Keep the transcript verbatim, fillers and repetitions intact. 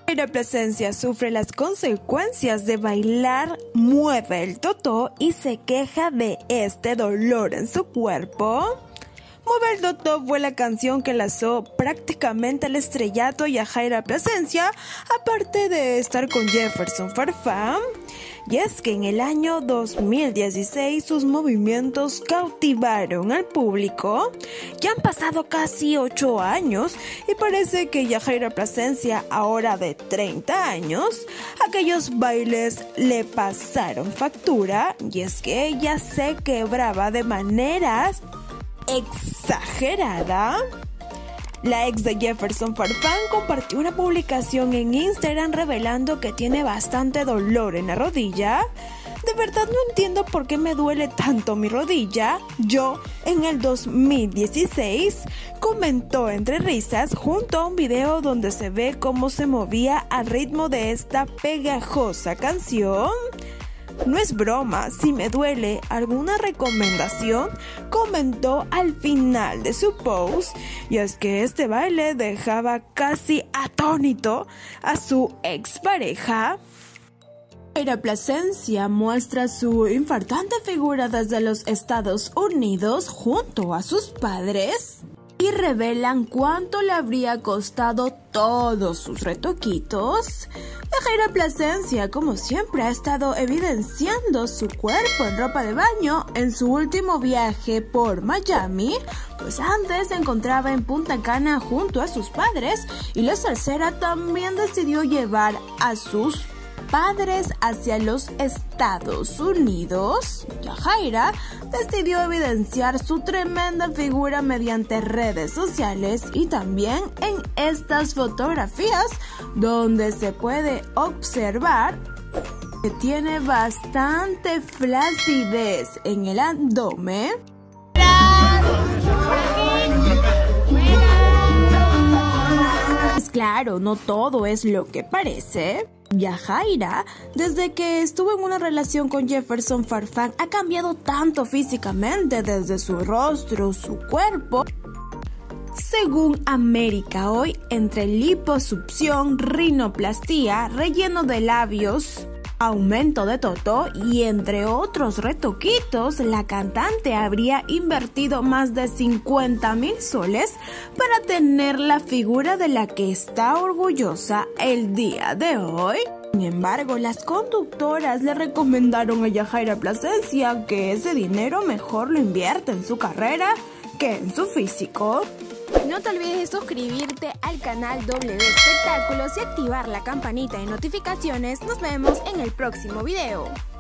Yajaira Plasencia sufre las consecuencias de bailar Mueve el Totó y se queja de este dolor en su cuerpo. Mueve el Totó fue la canción que lanzó prácticamente al estrellato a Yajaira Plasencia, aparte de estar con Jefferson Farfán. Y es que en el año dos mil dieciséis sus movimientos cautivaron al público. Ya han pasado casi ocho años y parece que Yajaira Plasencia, ahora de treinta años, aquellos bailes le pasaron factura, y es que ella se quebraba de maneras exagerada. La ex de Jefferson Farfán compartió una publicación en Instagram revelando que tiene bastante dolor en la rodilla. De verdad no entiendo por qué me duele tanto mi rodilla. Yo, en el dos mil dieciséis, comentó entre risas junto a un video donde se ve cómo se movía al ritmo de esta pegajosa canción. No es broma, si me duele alguna recomendación, comentó al final de su post, y es que este baile dejaba casi atónito a su expareja. Yajaira Plasencia muestra su infartante figura desde los Estados Unidos junto a sus padres y revelan cuánto le habría costado todos sus retoquitos. Yajaira Plasencia, como siempre, ha estado evidenciando su cuerpo en ropa de baño en su último viaje por Miami, pues antes se encontraba en Punta Cana junto a sus padres, y la salsera también decidió llevar a sus padres hacia los Estados Unidos. Yajaira decidió evidenciar su tremenda figura mediante redes sociales y también en estas fotografías donde se puede observar que tiene bastante flacidez en el abdomen. Claro, no todo es lo que parece. Yajaira, desde que estuvo en una relación con Jefferson Farfán, ha cambiado tanto físicamente, desde su rostro, su cuerpo. Según América Hoy, entre liposucción, rinoplastia, relleno de labios, aumento de totó y entre otros retoquitos, la cantante habría invertido más de cincuenta mil soles para tener la figura de la que está orgullosa el día de hoy. Sin embargo, las conductoras le recomendaron a Yajaira Plasencia que ese dinero mejor lo invierta en su carrera que en su físico. No te olvides de suscribirte al canal W Espectáculos y activar la campanita de notificaciones. Nos vemos en el próximo video.